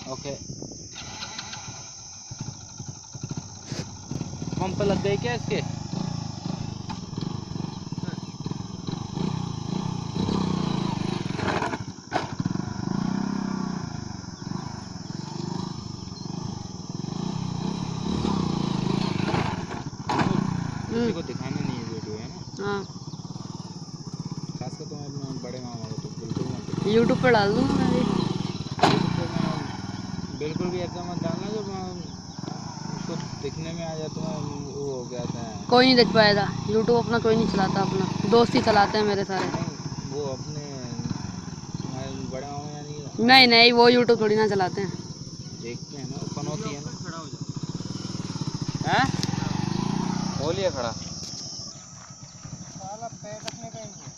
Okay. Pump लग गई क्या इसके? किसी को दिखाना नहीं है वीडियो, है ना? हाँ, खासकर तुम अपने बड़े मामा को तो बिल्कुल मत यूट्यूब पर डाल दूँगा मैं भी। यूट्यूब पे मैं बिल्कुल भी ऐसा मत डालना जो उसको दिखने में आ जाता है वो हो गया था। कोई नहीं देख पाएगा यूट्यूब, अपना कोई नहीं चलाता, अपना दोस्त ही चलाते हैं मेरे सारे। नहीं वो अपने तुम्हारे बड़े मामा यानी नहीं नहीं, वो यूट्यूब थोड़ी ना चलाते हैं। देखते हैं ना, वो पनौती है ना। खड़ा हो जा, हैं? हो लिया खड़ा। साला पैर रखने का ही है।